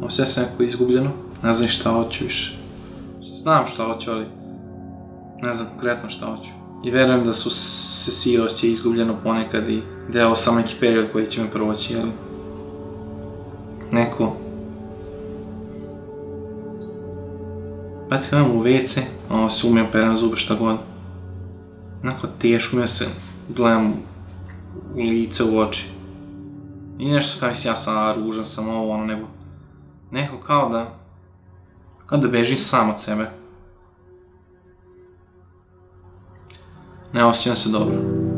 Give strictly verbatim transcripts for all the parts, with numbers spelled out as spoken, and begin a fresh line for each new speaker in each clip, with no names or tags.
Osjećam se neko izgubljeno, ne znam šta hoću više. Znam šta hoću, ali ne znam konkretno šta hoću. I verujem da su se svi osjećaju izgubljeno ponekad i da je ovo samo neki period koji će me proći, ali neko... Pati kad imam u ve ce, ono se umijem, perem zube, šta god. Onako teško mi je se gledam u lice, u oči. I nešto kao mislim ja sam ružan, sam ovo, ono, nego... Neko kao da... Kao da bežim sam od sebe. Ne osjećam se dobro.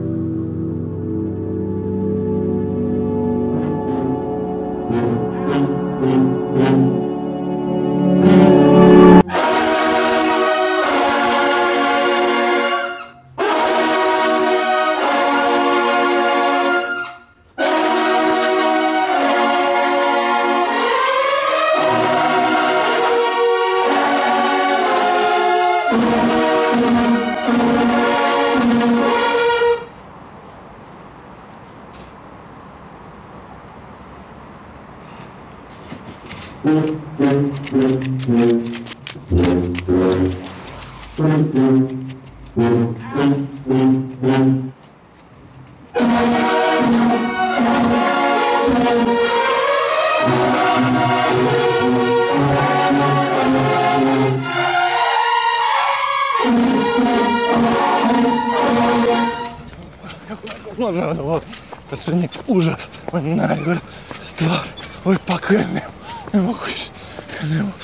Možemo da ovo trčanje užas, ovo je najgora stvar, ovo je pakujem, ne, ne mogu više, ne mogu.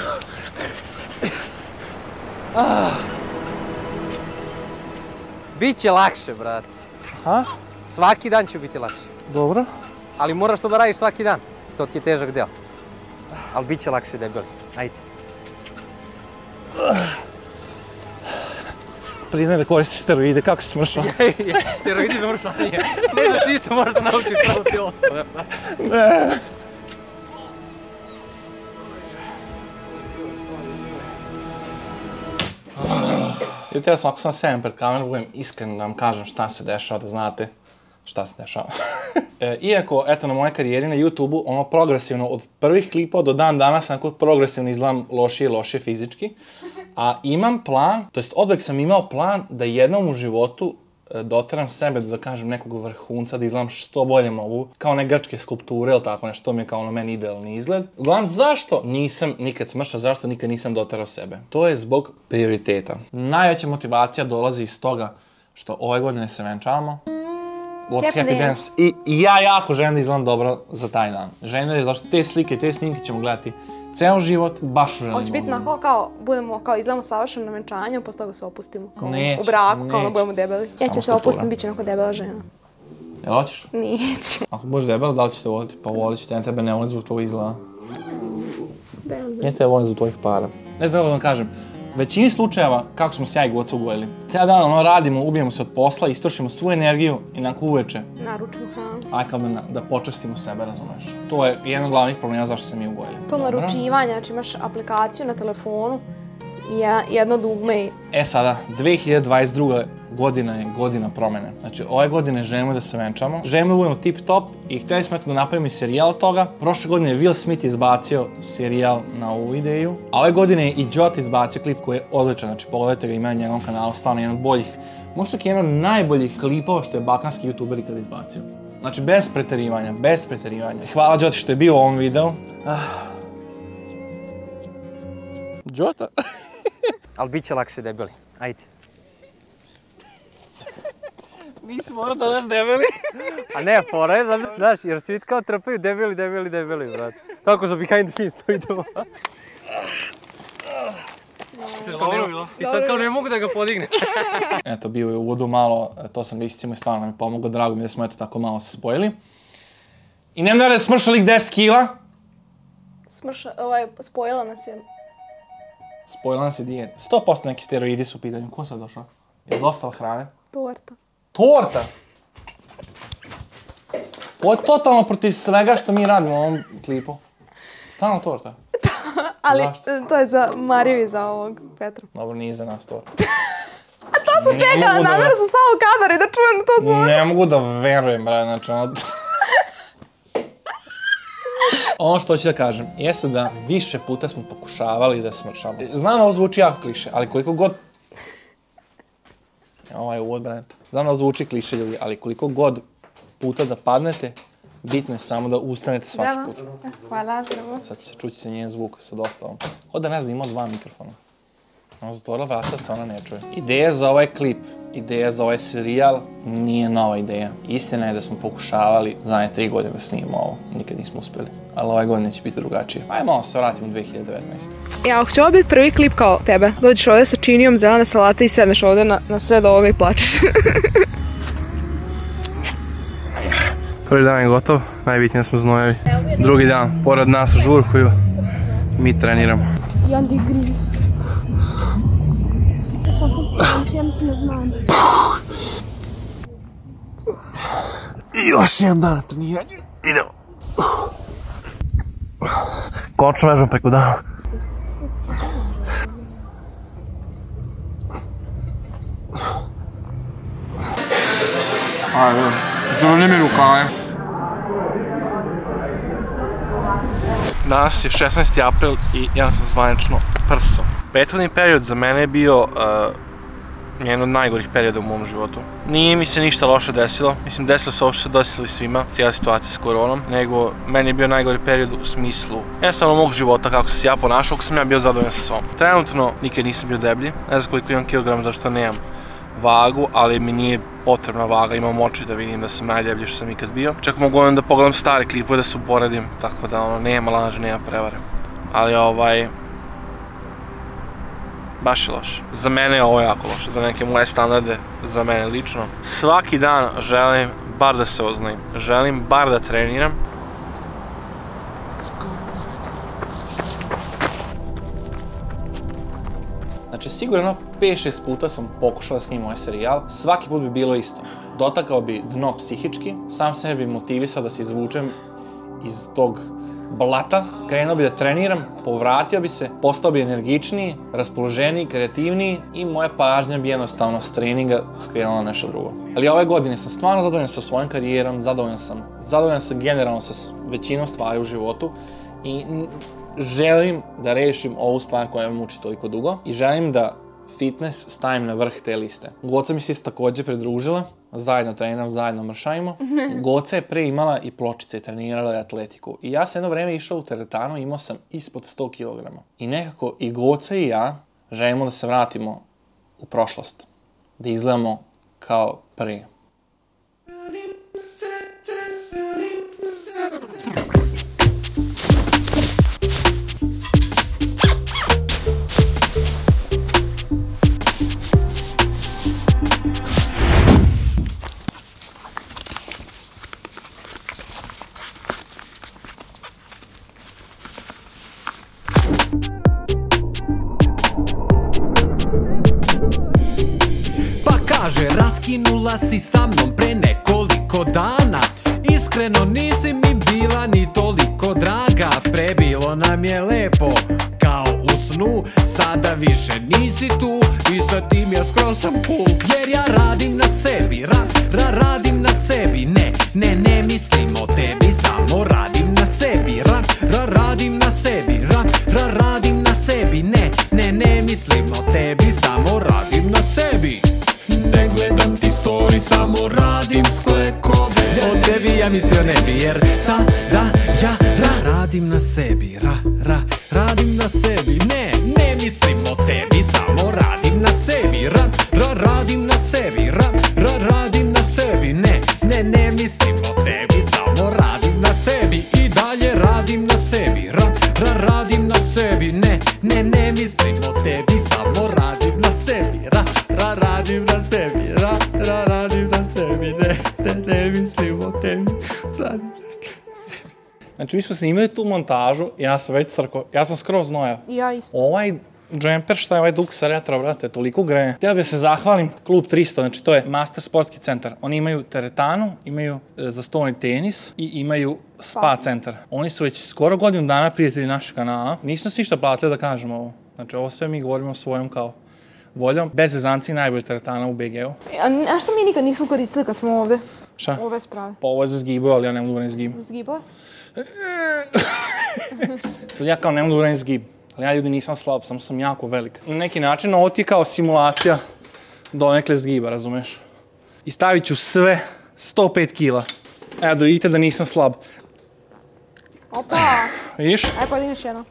Ah. Biće lakše, brate.
Ha?
Svaki dan će biti lakše.
Dobro.
Ali moraš to da radiš svaki dan, to ti je težak deo. Ali bit će lakše, debeli, ajde.
Priznaj da koristiš steroide, kako si smršao?
Steroidi za mršavanje. Ne znaš ništa, moraš da naučiš pravo ti ostalo.
Ne. Jutro ja sam, ako sam sedem pred kamerom, budem iskren da vam kažem šta se dešava, da znate šta se dešava. e, iako, eto, na moje karijeri na YouTube-u, ono progresivno, od prvih klipova do dan danas, onako progresivno izgledam lošije i lošije fizički, a imam plan, to jest odvek sam imao plan da jednom u životu e, doteram sebe do, da kažem, nekog vrhunca, da izgledam što bolje mogu, kao one grčke skulpture ili tako nešto, to mi je kao ono meni idealni izgled. Uglavnom, zašto nisam nikad smršao, zašto nikad nisam doterao sebe? To je zbog prioriteta. Najveća motivacija dolazi iz toga što ove godine se venčavamo. What's Happy Dance. I, I ja jako želim da izgledam dobro za taj dan. Želim da je, zašto te slike, te snimke ćemo gledati ceo život, baš želimo.
Hoće biti onako kao, budemo kao izgledamo savršeno na venčanju, posle toga se opustimo. Kao
neće,
u braku, kao ono
neće.
budemo debeli. Ja ću se opustim, bit će onako debela žena.
Jel hoćeš?
Neću.
Ako budeš debela, da li ćete voliti? Pa volit ćete, ja tebe ne volim zbog tvojeg izgleda. Ja tebe volim zbog tvojih para. Ne znam da vam kažem, većini slučajeva, kako smo se ja i Goca ugojili, cijel dan ono radimo, ubijemo se od posla, istrošimo svu energiju i nakon uveče.
Naručimo hranu.
Aj kao da, da počastimo sebe, razumeš? To je jedan od glavnih problema zašto se mi ugojili.
To naručivanje, znači imaš aplikaciju na telefonu i jedno dugme i...
E sada, dve hiljade dvadeset druga godina je godina promene. Znači, ove godine želimo da se venčamo, želimo da budemo tip top i htjeli smo da napravimo i serijal od toga. Prošle godine je Will Smith izbacio serijal na ovu ideju, a ove godine je i Jot izbacio klip koji je odličan, znači pogledajte ga, ima na njegovom kanalu, stvarno jedan od boljih, možda je jedan od najboljih klipova što je balkanski youtuber ikada izbacio. Znači, bez preterivanja, bez preterivanja. Hvala Joti što je bio u ovom videu. Ah. Jota?
Ali bit će lakše, debeli, ajde.
Nisi morao da daš debeli.
A ne, fora je, znaš, jer svi kao trpaju debeli, debeli, debeli, brate. Tako za behind the scenes to idemo. I sad kao ne mogu da ga podigne.
Eto, bio je u uvodu malo, to sam ga iscimo i stvarno nam je pomoglo, drago mi da smo eto tako malo se spojili. I nema da je smršali deset kila.
Smrša, ovaj, spojila nas je.
Spojila nas je dijet. sto posto neki steroidi su u pitanju. Ko sad došao? Je dostala hrane?
Torta.
Torta! Ovo je totalno protiv svega što mi radimo u ovom klipu. Stalno torta.
Ali
Zašto?
to je za Mariju i za ovog Petru.
Dobro, nije za nas torta.
A to sam čekala, namjerno sam stala u kadar i da čujem to zvuk.
Ne mogu da verujem, bre, znači ono... Ono što hoću da kažem, jeste da više puta smo pokušavali da smršamo. Znam da ovo zvuči jako kliše, ali koliko god... Ovo je uvod, Brenta. Znam da ovo zvuči kliše, ljudi, ali koliko god puta da padnete, bitno je samo da ustanete svaki put.
Hvala, zdravo.
Sad će se čući se njen zvuk sa dostavom. Kod da ne znam, imao dva mikrofona. Ona zatvorila vrata, se ona ne čuje. Ideja za ovaj klip, ideja za ovaj serijal nije nova ideja. Istina je da smo pokušavali zadnje tri godine da snimamo ovo. Nikad nismo uspjeli. Ali ove godine će biti drugačije. Ajde malo se vratimo u dve hiljade devetnaestu.
Ja, ako će ovo biti prvi klip kao tebe, dođeš ovdje sa činijom zelene salate i sedneš ovdje na, na sve do ovoga i plačeš.
Prvi dan je gotov, najbitnije smo znojevi. Drugi dan, pored nas žur koju mi treniramo.
I onda igri. Ja mislim da znam.
I još jedan dan na treniranju. Idemo. Končno vežbam preko dana.
Ajde, zavrni mi rukave.
Danas je šesnaesti april i ja sam zvanično prso. Prethodni period za mene je bio uh, jedan od najgorih perioda u mom životu. Nije mi se ništa loše desilo, mislim desilo se ovo što se desilo i svima, cijela situacija s koronom, nego meni je bio najgori period u smislu jednostavno mog života, kako sam se ja ponašao, kako sam ja bio zadovoljan sa sobom. Trenutno nikad nisam bio deblji, ne znam koliko imam kilograma zašto nemam vagu, ali mi nije potrebna vaga, imam oči da vidim da sam najdeblji što sam ikad bio. Čak mogu onda da pogledam stare klipove da se uporedim, tako da ono, nema laži, nema prevare. Ali ovaj... baš je loše. Za mene je ovo jako loše, za neke moje standarde, za mene lično. Svaki dan želim bar da se oznojim, želim bar da treniram. Znači, sigurno pet šest puta sam pokušao da snimam ovaj serijal, svaki put bi bilo isto. Dotakao bi dno psihički, sam sebe bi motivisao da se izvučem iz tog blata, krenuo bi da treniram, povratio bi se, postao bi energičniji, raspoloženiji, kreativniji i moja pažnja bi jednostavno s treninga skrenula na nešto drugo. Ali ove godine sam stvarno zadovoljan sa svojom karijerom, zadovoljan sam, zadovoljan sam generalno sa većinom stvari u životu i želim da rešim ovu stvar koja me muči toliko dugo i želim da fitness stavim na vrh te liste. Goca mi se isto također pridružila, zajedno treniram, zajedno mršavimo. Goca je pre imala i pločice i trenirala je atletiku. I ja sam jedno vreme išao u teretanu i imao sam ispod sto kilograma. I nekako i Goca i ja želimo da se vratimo u prošlost. Da izgledamo kao pre.
Kaže, raskinula si sa mnom pre nekoliko dana. Iskreno nisi mi bila ni toliko draga. Prebilo nam je lepo kao u snu. Sada više nisi tu i sa tim ja skroz sam cool. Jer ja radim na sebi, ra, ra, radim na sebi. Ne, ne, ne mislim o tebi, samo radim na sebi. Ra, ra, radim na sebi, ra, ra, radim na sebi. Ne, ne, ne mislim o tebi, samo radim na sebi. Ne gledam ti story, samo radim sklekove. Od tebi ja mislio ne bi, jer sada ja ra, radim na sebi. Ra, ra, radim na sebi. Ne, ne mislim o tebi, samo radim na sebi. Ra, ra, radim na sebi. Ra, ra, radim na sebi. Ne, ne, ne mislim o tebi, samo radim na sebi. I dalje radim na sebi. Ra, ra, radim na sebi. Ne, ne, ne mislim o tebi, samo radim na sebi. Ra, ra, radim na sebi. Ra, ra, radim na sebi. Ne, ne, ne mislim o tebi, radim na sebi.
Znači, mi smo snimili tu montažu, ja sam već crko, ja sam skroz znojao.
Ja isto.
Ovaj džemper šta je ovaj Duxa Retro, brate, toliko greje. Htio bih se zahvalim Klub tristo, znači to je Master sportski centar. Oni imaju teretanu, imaju e, za stolni tenis i imaju spa centar. Oni su već skoro godinu dana prijatelji našeg kanala. Nisu nas ništa platili da kažemo ovo. Znači, ovo sve mi govorimo svojom kao voljom. Bez zezanci najbolja teretana u B G-u.
A što mi nikad nismo koristili kad smo ovdje?
Šta?
Ove sprave.
Pa ovo je za zgibu, ali ja ne mogu da ne zgibam.
Zgiba?
Sad ja kao ne mogu uradim zgib. Ali ja ljudi nisam slab, samo sam jako velik. Na neki način ovo ti je kao simulacija do nekle zgiba, razumeš? I stavit ću sve sto pet kila. Evo da vidite da nisam slab.
Opa!
Vidiš?
Aj, podiniš jedno.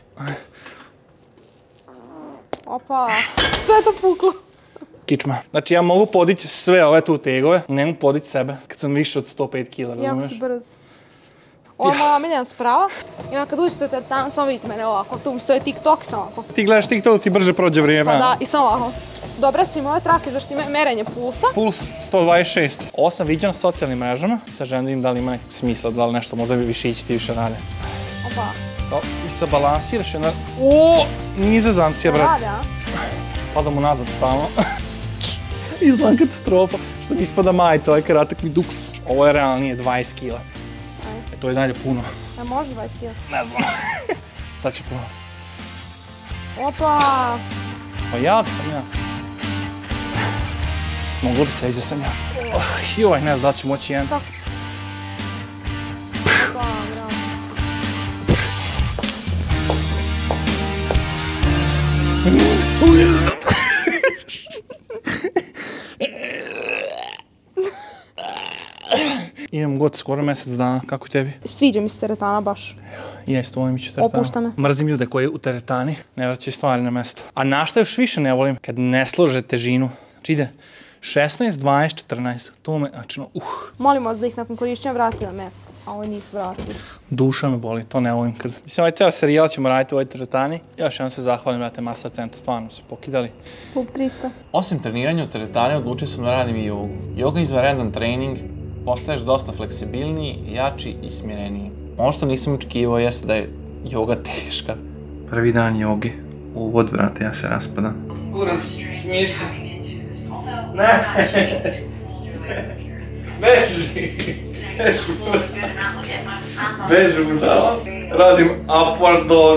Opa! Sve je to puklo.
Kičma. Znači ja mogu podići sve ove tu tegove, ne mogu podići sebe kad sam više od sto pet kila, razumeš?
Jako si brz. Ovo je moja omiljena sprava. I onda kad uđete tamo, samo vidite mene ovako. Tu mi stoje TikTok i samo ovako.
Ti gledaš TikTok, ti brže prođe vrijeme.
Pa da, i samo ovako. Dobre su im ove trake zašto ima merenje pulsa.
Puls sto dvadeset šest. Ovo sam vidio na socijalnim mrežama. Sad želim da im da li ima nekog smisla, da li nešto možda bi više ići ti više rade.
Opa.
Kao, i se balansiraš jedna... Oooo! Nizozancija,
Ne
brat.
rade, a?
Padam unazad stalno. Izgledam katastrofa. Što mi ispada majica, ovaj karatek mi duks. Ovo je realno nije dvadeset kila. E, to je dalje puno.
Ne može dvadeset kila.
Ne znam. Sad će puno.
Opa!
Pa jak sam ja. Moglo bi se reći da sam ja. Oh, joj, ne znam da li ću moći jedan.
Kako? Opa, bravo.
Idem god skoro mjesec dana, kako tebi?
Sviđa mi se teretana baš.
Ja isto volim ići u teretanu.
Opušta me.
Mrzim ljude koji u teretani ne vraćaju stvari na mjesto. A na što još više ne volim? Kad ne slože težinu. Znači ide šesnaest, dvanaest, četrnaest. To me, znači no, uh.
Molim vas da ih nakon korišćenja vrati na mjesto. A ovo nisu vratili.
Duša me boli, to ne volim kad... Mislim, ovaj cijel serijal ćemo raditi u ovoj teretani. Još jednom se zahvalim, brate, Master Centru, stvarno su pokidali.
Klub trista.
Osim treniranja u teretani, odlučio sam da radim i jogu. Joga je izvanredan trening, postaješ dosta fleksibilniji, jači i smireniji. Ono što nisam očekivao jeste da je joga teška. Prvi dan joge. Uvod, brate, ja se raspadam. Uraz, smiješ se. Ne! Beži! Beži budala. Radim upward dog.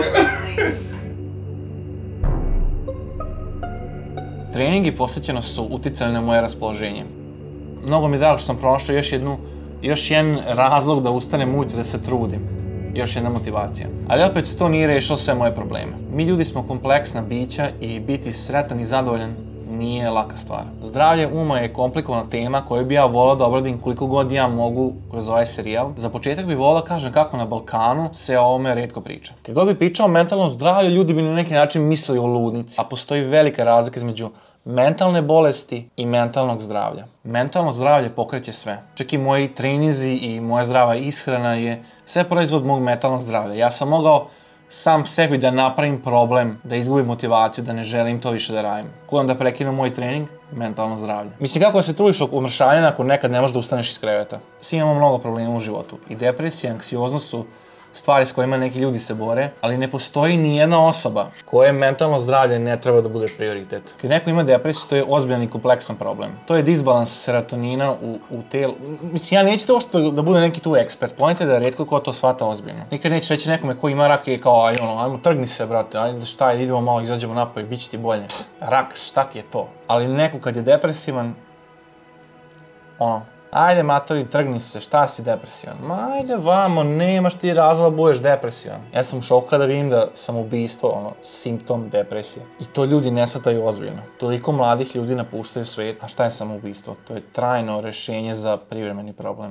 Treningi posvećeno su uticali na moje raspoloženje. Mnogo mi je drago što sam pronašao još jednu, još jedan razlog da ustanem ujutro da se trudim. Još jedna motivacija. Ali opet to nije rešilo sve moje probleme. Mi ljudi smo kompleksna bića i biti sretan i zadovoljan nije laka stvar. Zdravlje uma je komplikovana tema koju bi ja volao da obradim koliko god ja mogu kroz ovaj serijal. Za početak bih volao da kažem kako na Balkanu se o ovome retko priča. Kad god bi pričao o mentalnom zdravlju, ljudi bi na neki način mislili o ludnici. A postoji velika razlika između mentalne bolesti i mentalnog zdravlja. Mentalno zdravlje pokreće sve. Čak i moji treninzi i moja zdrava ishrana je sve proizvod mog mentalnog zdravlja. Ja sam mogao sam sebi da napravim problem, da izgubim motivaciju, da ne želim to više da radim. Ko onda prekinu moj trening? Mentalno zdravlje. Mislim, kako se trudiš oko umršavanja ako nekad ne možeš da ustaneš iz kreveta? Svi imamo mnogo problema u životu. I depresija, anksioznost su stvari s kojima neki ljudi se bore, ali ne postoji ni jedna osoba koje mentalno zdravlje ne treba da bude prioritet. Kad neko ima depresiju, to je ozbiljan i kompleksan problem. To je disbalans serotonina u, u telu. Mislim, ja neću to što da bude neki tu ekspert. Pojente da je retko ko to shvata ozbiljno. Nikad neće reći nekome ko ima rak i kao, aj ono, ajmo trgni se, brate, ajde šta, idemo malo, izađemo napoj, bit će ti bolje. Rak, šta ti je to? Ali neko kad je depresivan, ono, ajde matori, trgni se, šta si depresivan? Ma ajde vamo, nemaš ti razloga budeš depresivan. Ja sam u šoku kada vidim da sam ubistvo, ono, simptom depresije. I to ljudi ne shvataju ozbiljno. Toliko mladih ljudi napuštaju svijet. A šta je samoubistvo? To je trajno rešenje za privremeni problem.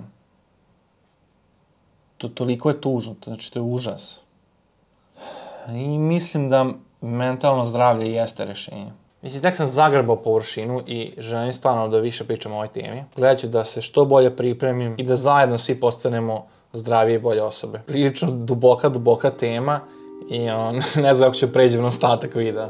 To toliko je tužno, znači to je užas. I mislim da mentalno zdravlje jeste rešenje. Mislim, tek sam zagrebao površinu i želim stvarno da više pričam o ovoj temi. Gledat ću da se što bolje pripremim i da zajedno svi postanemo zdravije i bolje osobe. Prilično duboka, duboka tema i ono, ne znam ako ću pređem na ostatak videa.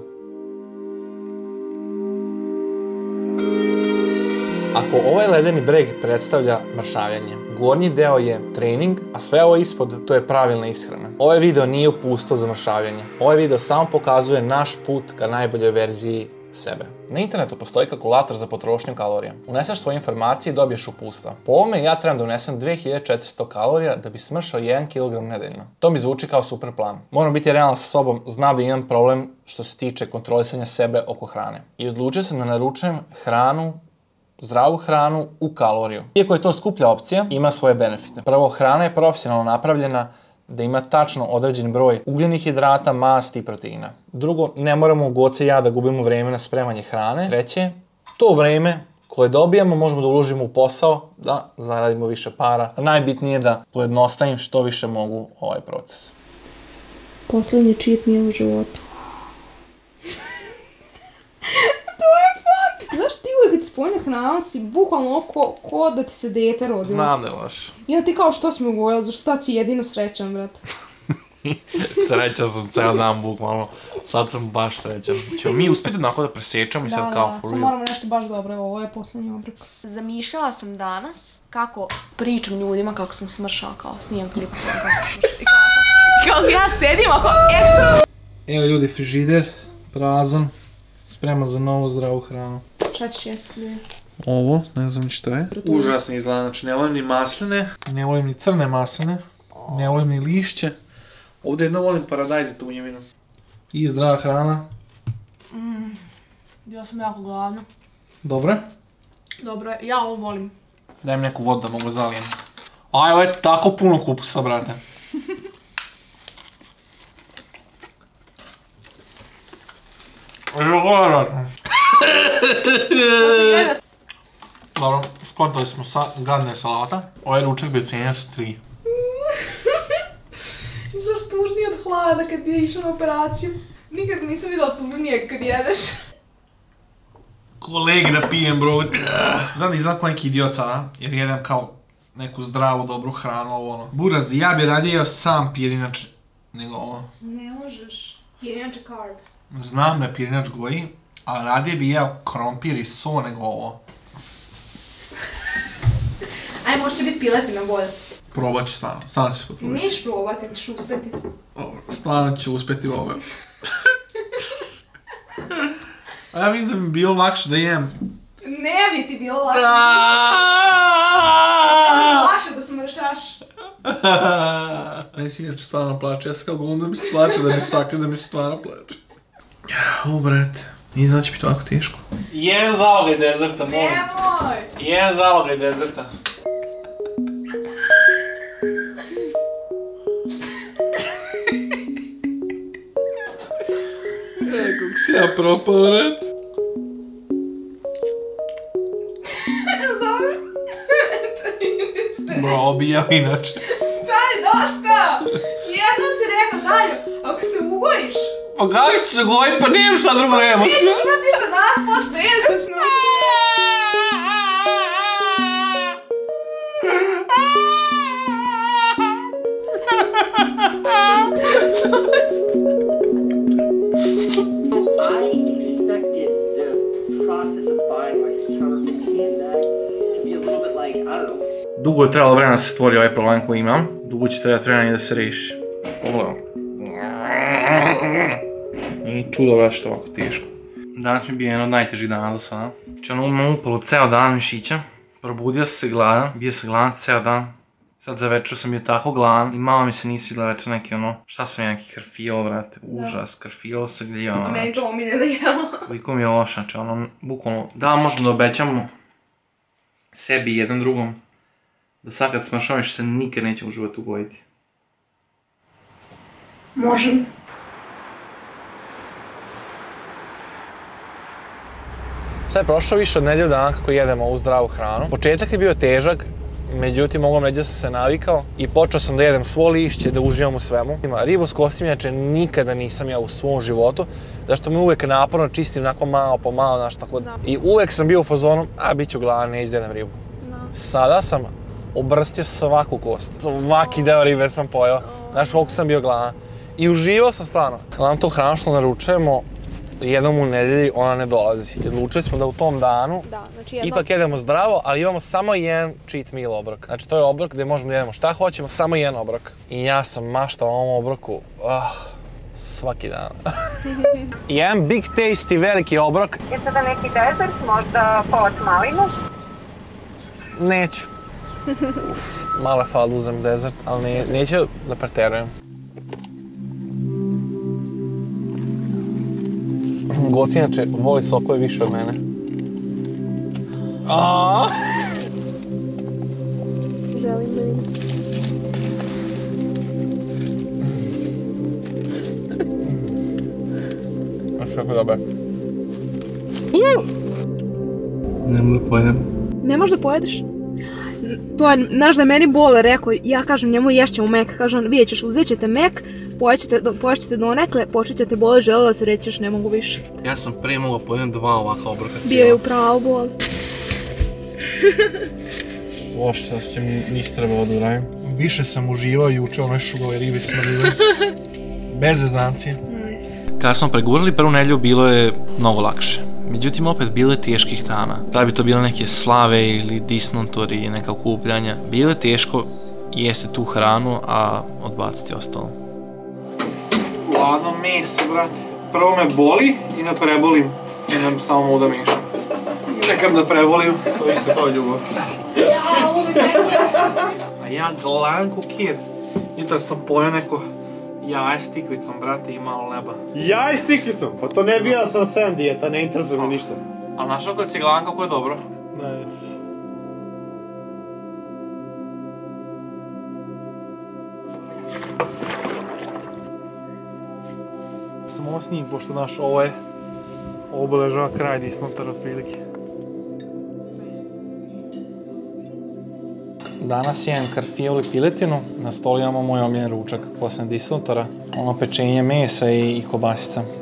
Ako ovaj ledeni breg predstavlja mršavljanje, gornji deo je trening, a sve ovo ispod to je pravilna ishrana. Ovaj video nije upustvo za mršavljanje. Ovaj video samo pokazuje naš put ka najboljoj verziji sebe. Na internetu postoji kalkulator za potrošnju kalorija. Uneseš svoje informacije i dobiješ upustva. Po ovome ja trebam da unesem dve hiljade četiristo kalorija da bi smršao jedan kilogram nedeljno. To mi zvuči kao super plan. Moram biti realan sa sobom, znam da imam problem što se tiče kontrolisanja sebe oko hrane. I odlučio sam da naručujem hranu, zdravu hranu u kaloriju. Iako je to skuplja opcija, ima svoje benefite. Prvo, hrana je profesionalno napravljena,
da ima tačno određen broj ugljenih hidrata, masti i proteina. Drugo, ne moramo Goce i ja da gubimo vreme na spremanje hrane. Treće, to vreme koje dobijamo možemo da uložimo u posao, da zaradimo više para. Najbitnije je da pojednostavim što više mogu ovaj proces.
Poslednji cheat meal u životu. To je fakt! Znaš ti uvijek kad ti spominje hrana, si bukvalno ko, ko da ti se dete rodilo.
Znam da je loš.
I onda ti kao što si me ugojila, zašto tad si jedino srećan, brate.
Srećan sam ceo dan, bukvalno. Sad sam baš srećan. Ćemo mi uspjeti onako da presjećam i sad kao for
Da, da, sad
real.
moramo nešto baš dobro, evo, ovo je poslednji obrok.
Zamišljala sam danas kako pričam ljudima kako sam smršala, kao snimam klip kako sam smršala. I kako, kako ja sedim ako ekstra...
Evo ljudi, frižider, prazan, spreman za novu zdravu hranu.
Šta ćeš jesti ljudi?
Ovo, ne znam ni šta je. Užasno izgleda, znači ne volim ni masline, ne volim ni crne masline, ne volim ni lišće. Ovdje jedno volim paradajz i tunjevinu. I zdrava hrana.
Mm, bila sam jako gladna.
Dobro?
Dobro je, ja ovo volim.
Daj mi neku vodu da mogu zalijem. Aj, ovo je tako puno kupusa, brate. Dobro, skontali smo sa gadne salata. Ovaj ručak bi ocenio sa tri.
Izlaš tužniji od hlada kad je išao na operaciju. Nikad nisam vidjela tužnije kad jedeš.
Kolegi da pijem, bro. Znam da izgleda kao neki idiot sada, jer jedem kao neku zdravu, dobru hranu, ovo ono. Burazi, ja bi radije jeo sam pirinač nego ovo.
Ne možeš. Jer inače carbs.
Znam da pirinač goji, ali radije bi jeo krompir i so nego ovo.
Aj, može će biti piletina bolje.
Probat ću stvarno, stvarno ću se potruditi.
Neš probati, ćeš uspjeti.
Dobro, stvarno ću uspjeti u ove. A ja mislim da bi bilo lakše da jem.
Ne bi ti bilo lakše. Lakše da smršaš.
Ne si inače stvarno plače, ja sam kao glum da mi se plače, da mi sakre, da mi se stvarno plače. U, brate, nije znači biti ovako teško. Jedan zalogaj dezerta, molim.
Nemoj!
Jedan zalogaj dezerta. E, kako si ja propao, red.
Dobro.
Bro, obijam inače.
Daj, dosta! Jedno si rekao, Dalju, ako se ugojiš,
Pa kako ću se gojit, pa nijem šta drugo da jemo
neće
sve.
imati ništa danas posle, jedemo s njom.
I expected the process of buying like a counterfeit handbag to be a little bit like, I don't know.
Dugo je trebalo vremena da se stvori ovaj problem koji imam. Dugo će trebati vremena i da se reši. Pogledam. Nije čudo, brate, što je ovako teško. Danas mi je bio jedan od najtežih dana do sada. Znači ono imam upalo ceo dan mišića. Probudio sam se gladan, bio sam gladan ceo dan. Sad za večer sam bio tako gladan i malo mi se nisi vidjela večer neki ono, šta sam ja neki krfilo, brate, užas, krfilo se gdje imam,
Meni
znači.
to omiljeno jelo.
Koliko mi je loš, znači ono, bukvalno, da možemo da obećamo sebi i jedan drugom da sad kad smršamo više se nikad neće u životu ugojiti.
Možem.
Sad je prošlo više od nedelju dana kako jedemo ovu zdravu hranu. Početak je bio težak, međutim mogu vam reći da sam se navikao i počeo sam da jedem svo lišće, da uživam u svemu. Ribu s kostima inače nikada nisam jeo u svom životu, zašto mi uvek naporno čistim onako malo po malo, znaš, tako da. I uvek sam bio u fazonu, a bit ću gladan, neću da jedem ribu. Sada sam obrstio svaku kost. Svaki deo ribe sam pojeo, znaš koliko sam bio gladan. I uživao sam stvarno. Nam tu hranu što naručujemo, jednom u nedelji ona ne dolazi. Odlučili smo da u tom danu
Da, znači jedno...
ipak jedemo zdravo, ali imamo samo jedan cheat meal obrok. Znači to je obrok gdje možemo da jedemo šta hoćemo, samo jedan obrok. I ja sam maštao o ovom obroku, ah, svaki dan. Jedan big tasty veliki obrok.
Je sada neki dezert, možda povac malinu?
Neću. Uf, malo je fala da uzem dezert, ali ne, neću da preterujem. Goci inače voli sokove više od mene. Aaaa!
Želim da vidim.
dobar. Ne mogu da pojedem.
Ne možeš da pojedeš? To je, znaš da je meni Bole rekao, ja kažem njemu ješćemo mek, kaže on, vidjet ćeš, uzet ćete mek, poješćete ćete donekle, počet ćete Bole želudac i reći ćeš ne mogu više.
Ja sam prije mogao pojedem dva ovakva obroka cijela.
Bio je u pravu Bole.
Loše, sad će mi nis trebao da uradim. Više sam uživao juče onoj šugove ribe smrdljive. Bez zeznancije. Kada smo pregurali prvu nedjelju bilo je mnogo lakše. Međutim, opet bilo je teških dana. Da bi to bile neke slave ili disnotori, neka okupljanja. Bilo je teško jesti tu hranu, a odbaciti ostalo. Ladno meso, brate. Prvo me boli i ne prebolim. Idem samo mogu da mešam. Čekam da prebolim, to isto kao ljubav. A ja glan ko kir. Jutar sam pojao neko jaje s tikvicom, brate, i malo leba.
Jaj s tikvicom? Pa to ne bi ja sam sedam dijeta, ne interesuje me ništa.
Ali našao kad si glan kako je dobro?
Nice. Sam ovo snimim, pošto naš ovo je obeležava kraj disnotar otprilike.
Danas jem karfiol i piletinu, na stolu imamo moj omiljen ručak poslije disnotora. Ono pečenje mesa i, i kobasica. Mm.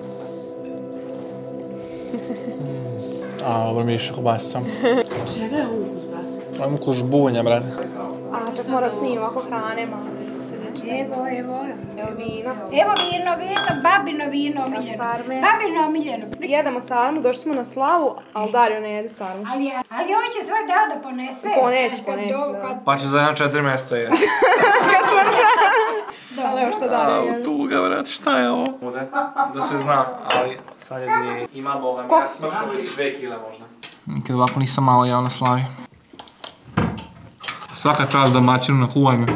A, dobro mi više kobasica.
Čega je ukus, brate?
Ovo je ukus žbunja, brate.
A, čak mora snimati ovako hrane malo.
Evo, evo.
Evo vino.
Evo vino, vino, babino vino omiljeno.
Sarme.
Babino omiljeno.
Jedemo sarmu, došli smo na slavu, ali Dario ne jede sarmu.
Ali, ali ovo će sve da da ponese.
Poneć, poneć, da.
Pa ću za jedno četiri mjeseca jesti.
Kad svrša. Ali evo što Dario jede.
Tuga, brate, šta je ovo? Da se zna, ali sad je dvije. Ima Boga mi, ja sam smršao i dve kile možda. Nikad ovako nisam malo jeo na slavi. Svaka čast domaćinu na kuvanju.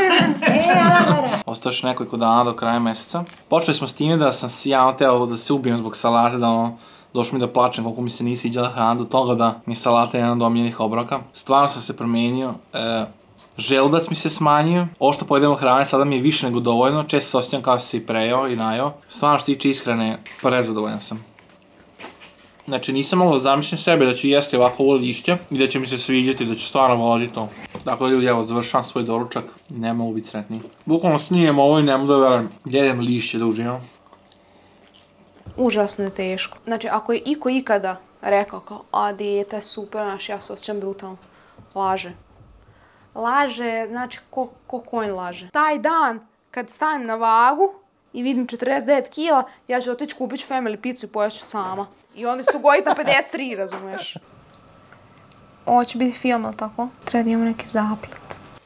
Ostao još nekoliko dana do kraja mjeseca. Počeli smo s time da sam si ja oteo da se ubijem zbog salate, da ono, došlo mi da plačem koliko mi se nije sviđala hrana, do toga da mi salata je jedan od omiljenih obroka. Stvarno sam se promijenio, e, želudac mi se smanjio, ovo što pojedemo hrane sada mi je više nego dovoljno, često se osjećam kao sam se i prejao i najao. Stvarno što tiče ishrane, prezadovoljan sam. Znači nisam mogao da zamišljam sebe da ću jesti ovako ovo lišće i da će mi se sviđati, da ću stvarno voliti to. Dakle ljudi, evo, završavam svoj doručak, ne mogu biti sretniji. Bukvalno snijem ovo i ne mogu da verujem, jedem lišće da uživam.
Užasno je teško. Znači, ako je iko ikada rekao kao, a dijeta je super, znaš, ja se osjećam brutalno, laže. Laže, znači, ko, ko konj laže. Taj dan, kad stanem na vagu i vidim četrdeset devet kila, ja ću otići kupit family pizzu i poješću sama. I onda ću gojiti na pedeset tri, razumiješ? Ovo će biti film, ali tako? Treba da imamo neki zaplet.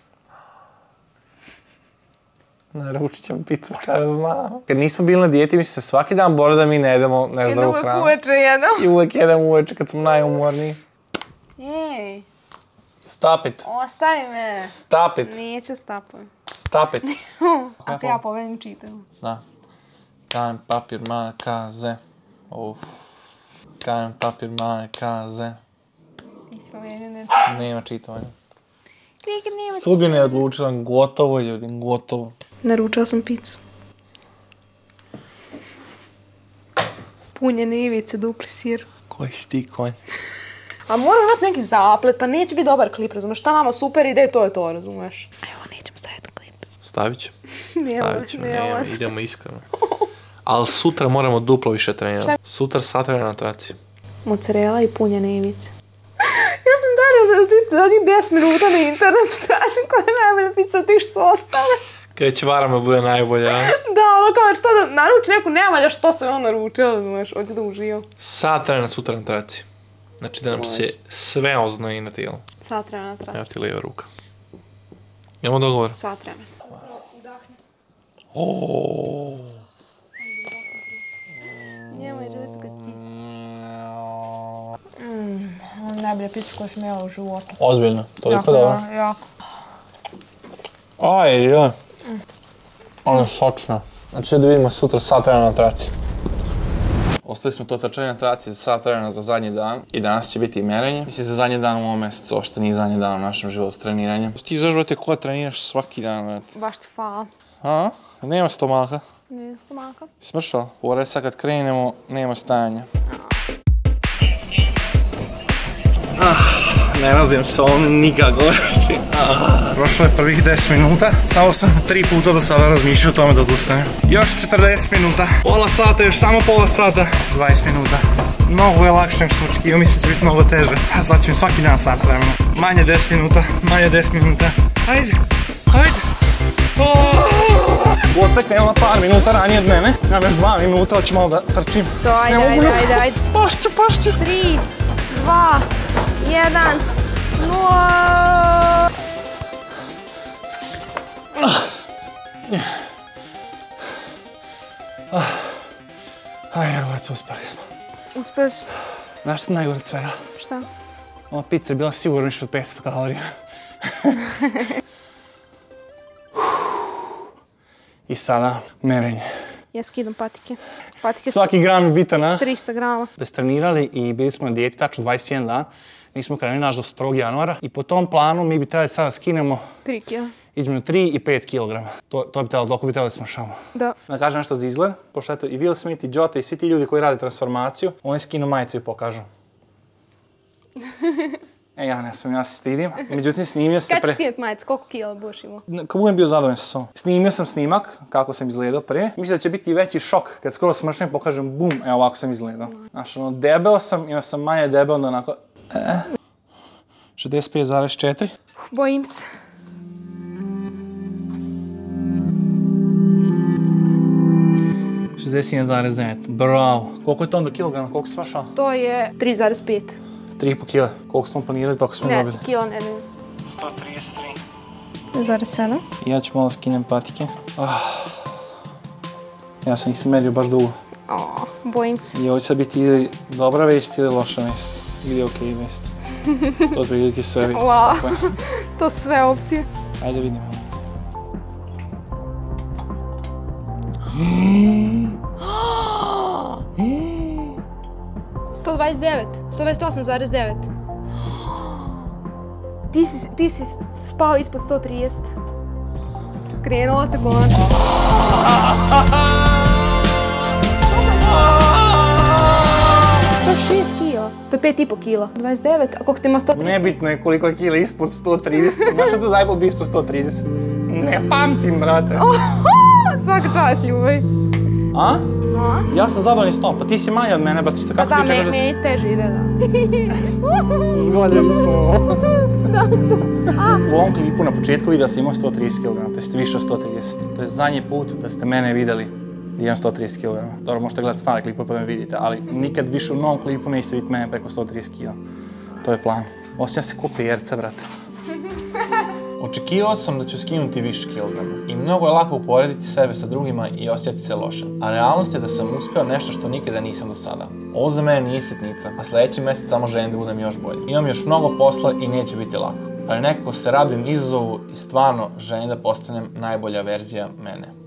Naručit ćemo pizzu, čara znam. Kad nismo bili na dijeti, mi se svaki dan bore da mi ne jedemo nezdravu hranu.
Jedno uvek uveče jedem.
I uvek jedem uveče kad sam najumorniji.
Ej.
Stop it.
Ostavi me.
Stop it.
Neću stapujem.
Stop it.
Ako ja povedem čitam.
Da. Kamen, papir, makaze. Uf. Kamen, papir, makaze.
Nismo meni
Nema čitavanja.
Klik, nema čitavanja.
Sudbina je odlučila, gotovo ljudi, gotovo.
Naručila sam picu. Punjene ivice, dupli sir.
Koji si ti konj?
A moram imati neki zaplet, pa neće biti dobar klip, razumeš? Šta nama super ide, to je to, razumeš? A evo, nećemo staviti u klip.
Stavit ćemo.
Nema,
Stavit ćemo,
nema.
nema, idemo iskreno. Ali sutra moramo duplo više trenirati. Sutra sat vremena na traci.
Mozzarella i punjene ivice. Ja sam Dario različiti zadnjih deset minuta na internetu, tražim koja je najbolja pizza, ti što su ostale.
Kad će varama bude najbolja.
Da, ono kao šta da naruči neku, nema valja što sam on naručila, razumeš, hoće da uživam.
Sat vremena sutra na traci. Znači da nam se sve oznoji na tijelu.
Sat vremena na traci.
Evo ti lijeva ruka. Imamo dogovor?
Sat vremena.
Oooo.
Nemoj ruckati. Mmm, najbolja pizza koju sam jela u životu.
Ozbiljno, toliko dobro.
Jako, jako.
Aj, joj. Ono je sočno. Znači da vidimo sutra sat vremena na traci. Ostavili smo to trčanje na traci za sat vremena za zadnji dan i danas će biti i merenje. Mislim za zadnji dan u ovom mjesecu, ošto nije zadnji dan u našem životu treniranje. Ti znaš, brate, ko treniraš svaki dan, brate?
Baš ti hvala.
A? Nema stomaka?
Nije stomaka.
Smršao? Fora sad kad krenemo, nema stajanja. Ne radim se ovom nikako. Prošlo je prvih deset minuta, samo sam tri puta do sada razmišljao o tome da odustanem. Još četrdeset minuta, pola sata, još samo pola sata, dvadeset minuta. Mnogo je lakše nego što očekivao, mislim da će biti mnogo teže. Sad ću im svaki dan sat vremena. Manje deset minuta, manje deset minuta. Ajde, ajde. Boca krenula par minuta ranije od mene. Imam još dva minuta, hoću malo da trčim.
To, ajde, ajde, ajde, ajde.
Pašću, pašću.
Tri, dva, jedan, nula.
Aj, Jergovac, uspeli smo.
Uspeli smo.
Znaš što je najgore od svega?
Šta?
Ova pizza je bila sigurno više od petsto kalorija. I sada, merenje.
Ja skidam patike. Patike su
Svaki gram je bitan, a?
trista grama.
Da ste trenirali i bili smo na dijeti tačno dvadeset jedan dan. Nismo krenuli nažalost prvog januara. I po tom planu mi bi trebali sada skinemo
tri kila.
između tri i pet kilograma. To, to bi trebalo, toliko bi trebali smršamo.
Da.
Da kažem nešto za izgled, pošto eto i Will Smith i Jota i svi ti ljudi koji rade transformaciju, oni skinu majicu i pokažu. E, ja ne smijem, ja se stidim. Međutim, snimio se
Kad
pre...
ćeš skinuti majicu? Koliko kila budeš imao?
Kad budem bio zadovoljan sa sobom. Snimio sam snimak, kako sam izgledao pre. Mislim da će biti veći šok kad skoro smršnem i pokažem bum, evo ovako sam izgledao. Znaš, ono, debeo sam i onda sam manje debeo, onda onako... E, šezdeset pet zarez četiri.
Bojim se.
šezdeset jedan zarez devet. Bravo. Koliko je to onda kilograma? Koliko si svašao?
To je tri zarez pet.
tri i po kila. Koliko smo planirali, toliko smo dobili.
Ne, kilo ne, ne.
sto trideset tri.
tri zarez sedam.
Ja ću malo skinem patike. Ah. Ja sam ih se merio baš dugo.
O, bojim se.
I ovo će sad biti ili dobra vest ili loša vest. Ili okej vest. To je prilike sve vesti.
Wow. To su sve opcije.
Ajde vidimo.
sto dvadeset devet. sto dvadeset osam zarez devet. Ti si, ti si spao ispod sto trideset. Krenula te konačno. To je šest kila. To je pet i po kila. dvadeset devet, a koliko ste imao sto trideset?
Nebitno je koliko je kila ispod sto trideset. Znaš što se zajebao bi ispod sto trideset? Ne pamtim, brate.
Svaka čast, ljubavi.
A?
A?
Ja sam zadovoljni s tom, pa ti si manje od mene, brate,
Pa
kako
da,
ti čekaš da si...
meni teže ide, da.
Žgoljem smo. U ovom klipu na početku vidio sam imao sto trideset kilograma, to jest više od sto trideset. To je zadnji put da ste mene vidjeli da imam sto trideset kilograma. Dobro, možete gledati stare klipove pa da me vidite, ali nikad više u novom klipu nećete vidjeti mene preko sto trideset kila. To je plan. Osjećam se ko perce, brate. Očekivao sam da ću skinuti više kilograma i mnogo je lako uporediti sebe sa drugima i osjećati se loše. A realnost je da sam uspeo nešto što nikada nisam do sada. Ovo za mene nije sitnica, a sljedeći mjesec samo želim da budem još bolji. Imam još mnogo posla i neće biti lako. Ali nekako se radujem izazovu i stvarno želim da postanem najbolja verzija mene.